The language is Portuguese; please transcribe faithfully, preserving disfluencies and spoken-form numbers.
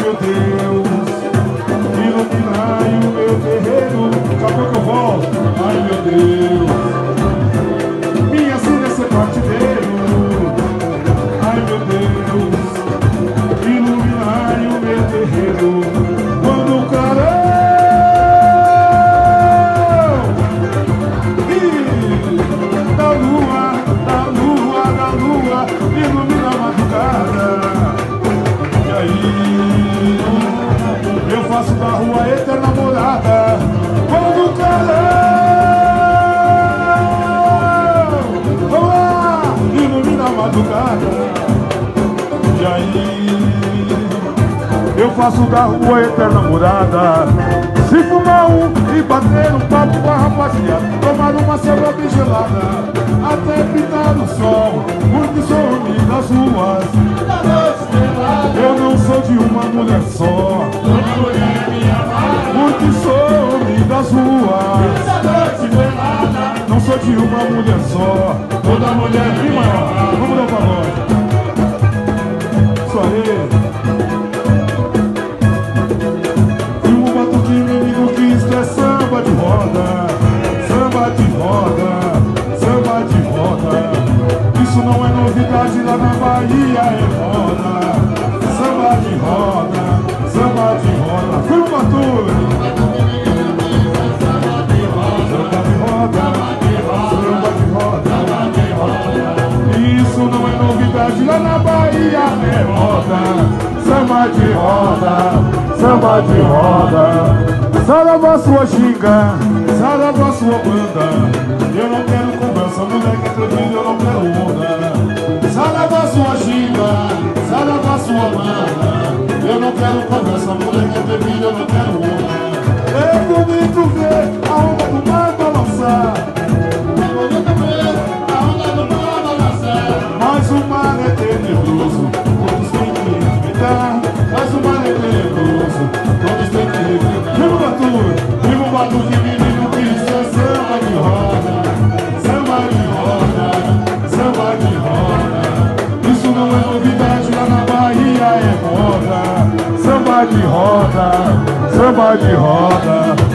meu Deus, iluminai o meu terreiro. Acabou que eu volto. Ai meu Deus, minha sina é ser partideiro. Ai meu Deus, iluminai o meu terreiro. Quando o clarão da lua, da lua, da lua ilumina a madrugada. E aí eu faço da rua eterna morada. Quando o clarão, vamos lá, ilumina a madrugada. E aí eu faço da rua eterna morada. Se fumar um e bater um papo com a rapaziada, tomar uma cerveja gelada, até pintar o sol, porque sou homem das ruas. Eu não sou de uma mulher só, porque sou homem das ruas. Não sou de uma mulher só, toda mulher é maior. Vamos dar um pagode. Só ele. E um batuque menino que isto é samba de roda, samba de roda, samba de roda. Isso não é novidade, lá na Bahia é roda. Samba de roda, samba de roda. Foi um batuque. Samba de roda, samba de roda. Isso não é novidade, lá na Bahia é roda. Samba de roda, samba de roda. Saravá sua ginga, saravá sua banda. Eu não quero conversa, moleque atrevido, eu não quero onda. Saravá sua ginga, saravá sua banda. Eu não quero conversa, moleque atrevido, eu não quero onda. É bonito ver a onda do mar balançar. É bonito ver a onda do mar balançar. Mas o mar é tenebroso, todos têm que evitar. Mas o mar é tenebroso, todos têm que evitar. Viva o batuque, viva o batuque, menino, que isso é samba de roda. Samba de roda, samba de roda. Isso não é novidade, lá na Bahia é moda. Samba de roda, samba de roda.